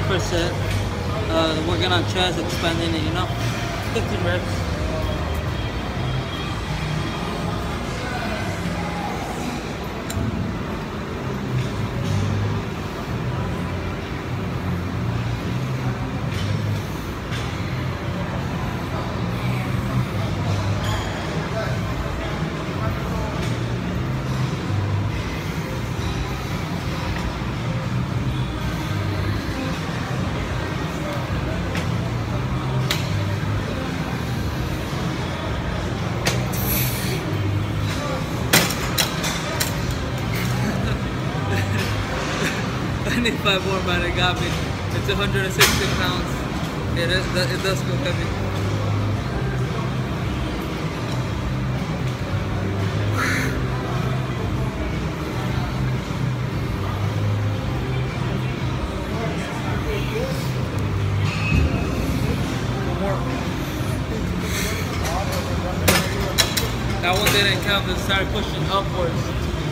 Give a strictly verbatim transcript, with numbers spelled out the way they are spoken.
per set. Uh, working on chest, expanding it, you know. fifteen reps. I need five more, but it got me. It's one hundred sixty pounds. It, is, it does feel heavy. One more. That one didn't count because it started pushing upwards.